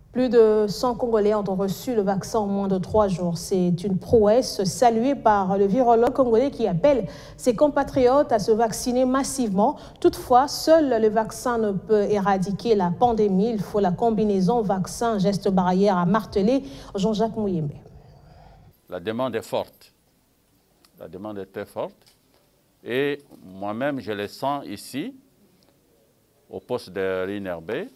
Plus de 100 Congolais ont reçu le vaccin en moins de 3 jours. C'est une prouesse saluée par le virologue congolais qui appelle ses compatriotes à se vacciner massivement. Toutefois, seul le vaccin ne peut éradiquer la pandémie. Il faut la combinaison vaccin-geste barrière, a martelé Jean-Jacques Mouyembe. La demande est forte. La demande est très forte. Et moi-même, je le sens ici, au poste de l'INRB.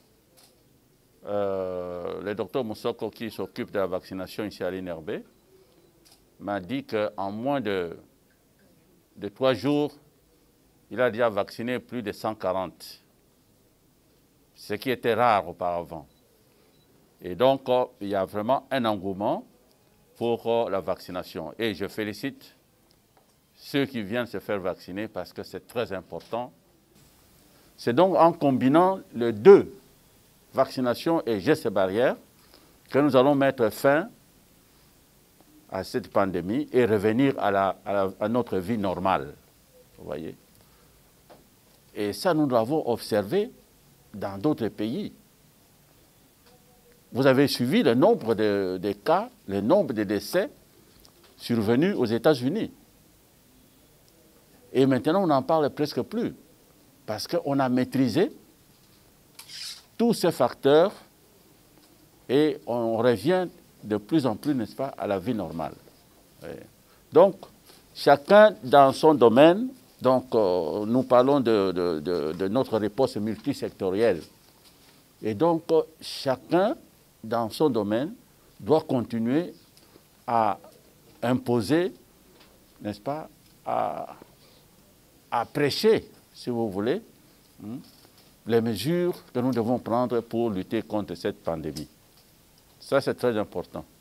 Le docteur Moussoko, qui s'occupe de la vaccination ici à l'INRB, m'a dit qu'en moins de 3 jours, il a déjà vacciné plus de 140, ce qui était rare auparavant. Et donc, il y a vraiment un engouement pour la vaccination. Et je félicite ceux qui viennent se faire vacciner parce que c'est très important. C'est donc en combinant les deux, vaccination et gestes barrières, que nous allons mettre fin à cette pandémie et revenir à notre vie normale. Vous voyez? Et ça, nous l'avons observé dans d'autres pays. Vous avez suivi le nombre de cas, le nombre de décès survenus aux États-Unis. Et maintenant, on n'en parle presque plus, parce qu'on a maîtrisé tous ces facteurs et on revient de plus en plus, n'est-ce pas, à la vie normale. Donc, chacun dans son domaine, donc nous parlons de notre réponse multisectorielle. Et donc, chacun dans son domaine doit continuer à imposer, n'est-ce pas, à prêcher, si vous voulez, les mesures que nous devons prendre pour lutter contre cette pandémie. Ça, c'est très important.